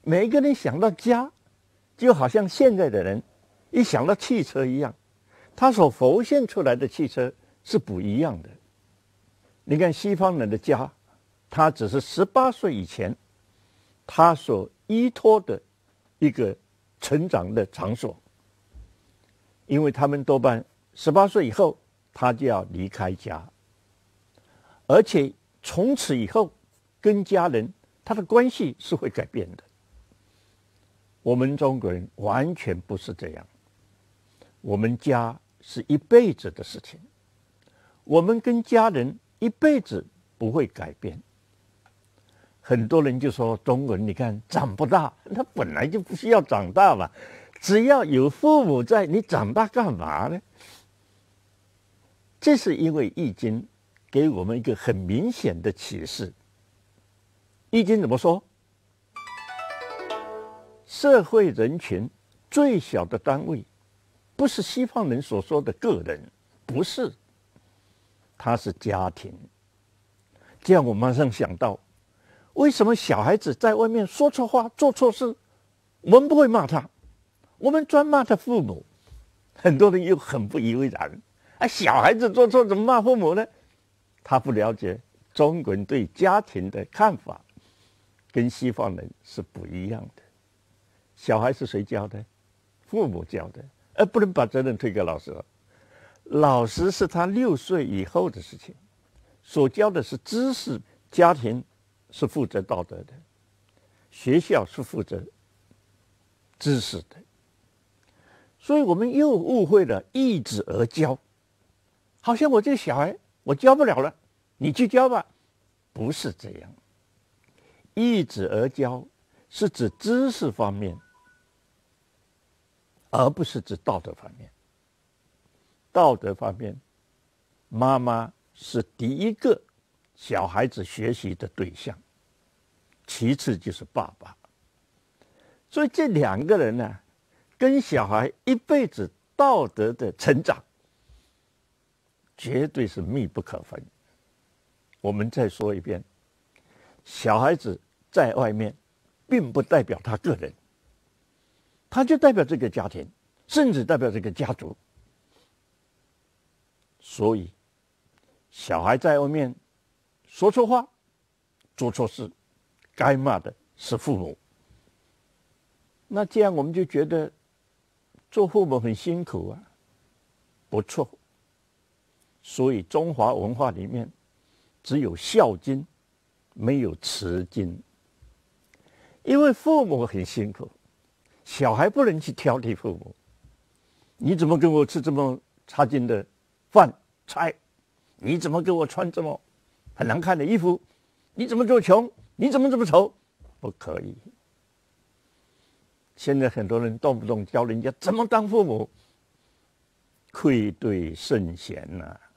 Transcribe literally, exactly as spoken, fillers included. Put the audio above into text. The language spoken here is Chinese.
每一个人想到家，就好像现在的人一想到汽车一样，他所浮现出来的汽车是不一样的。你看西方人的家，他只是十八岁以前他所依托的一个成长的场所，因为他们多半十八岁以后他就要离开家，而且从此以后跟家人他的关系是会改变的。我们中国人完全不是这样，我们家是一辈子的事情，我们跟家人一辈子不会改变。很多人就说中国人你看长不大，他本来就不需要长大嘛，只要有父母在，你长大干嘛呢？这是因为易经给我们一个很明显的启示。易经怎么说？社会人群最小的单位不是西方人所说的个人，不是，它是家庭。这样我马上想到，为什么小孩子在外面说错话做错事，我们不会骂他，我们专骂他父母？很多人又很不以为然，啊，小孩子做错怎么骂父母呢？他不了解中国人对家庭的看法跟西方人是不一样的。小孩是谁教的？父母教的，而不能把责任推给老师。老师是他六岁以后的事情，所教的是知识，家庭是负责道德的，学校是负责知识的。所以我们又误会了易子而教，好像我这个小孩我教不了了，你去教吧。不是这样，易子而教是指知识方面，而不是指道德方面。道德方面，妈妈是第一个小孩子学习的对象，其次就是爸爸。所以这两个人呢、啊，跟小孩一辈子道德的成长，绝对是密不可分。我们再说一遍，小孩子在外面，并不代表他个人，他就代表这个家庭，甚至代表这个家族。所以，小孩在外面说错话、做错事，该骂的是父母。那这样我们就觉得做父母很辛苦啊，不错。所以中华文化里面只有孝经，没有慈经。因为父母很辛苦，小孩不能去挑剔父母。你怎么跟我吃这么差劲的饭菜？你怎么给我穿这么很难看的衣服？你怎么这么穷？你怎么这么丑？不可以。现在很多人动不动教人家怎么当父母，愧对圣贤呐、啊。